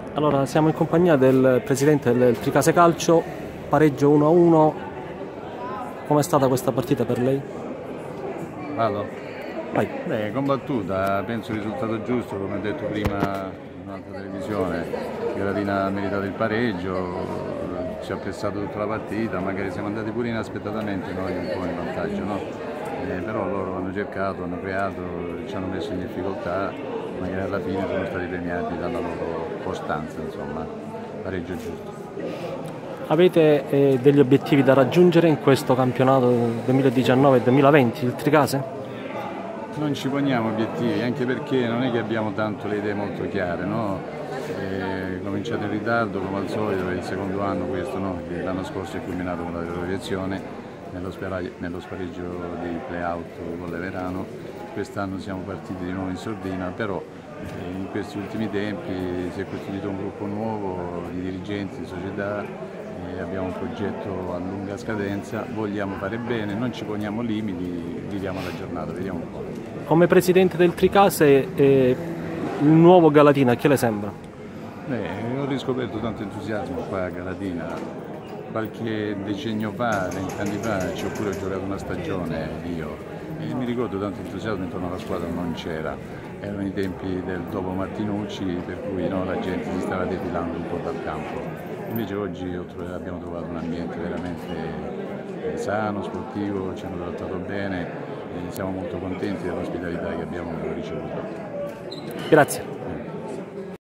Allora, siamo in compagnia del presidente del Tricase Calcio, pareggio 1-1. Com'è stata questa partita per lei? Vado? Vai. Beh, combattuta, penso il risultato giusto, come ho detto prima in un'altra televisione. Gradina ha meritato il pareggio, ci ha pressato tutta la partita, magari siamo andati pure inaspettatamente noi un po' in vantaggio, no? Però loro hanno cercato, hanno creato, ci hanno messo in difficoltà, magari alla fine sono stati premiati dalla loro costanza, insomma, pareggio giusto. Avete degli obiettivi da raggiungere in questo campionato 2019-2020, il Tricase? Non ci poniamo obiettivi, anche perché non è che abbiamo tanto le idee molto chiare, no? Cominciato in ritardo come al solito, è il secondo anno questo, no? L'anno scorso è culminato con la retrocessione nello spareggio dei play-out con l'Everano. Quest'anno siamo partiti di nuovo in sordina, però in questi ultimi tempi si è costituito un gruppo nuovo di dirigenti, di società, abbiamo un progetto a lunga scadenza, vogliamo fare bene, non ci poniamo limiti, viviamo la giornata, vediamo un po'. Come presidente del Tricase, il nuovo Galatina, che le sembra? Beh, ho riscoperto tanto entusiasmo qua a Galatina. Qualche decennio fa, 20 anni fa, ci ho pure giocato una stagione io e mi ricordo tanto entusiasmo intorno alla squadra non c'era. Erano i tempi del dopo Martinucci, per cui no, la gente si stava defilando un po' dal campo. Invece oggi abbiamo trovato un ambiente veramente sano, sportivo, ci hanno trattato bene e siamo molto contenti dell'ospitalità che abbiamo ricevuto. Grazie.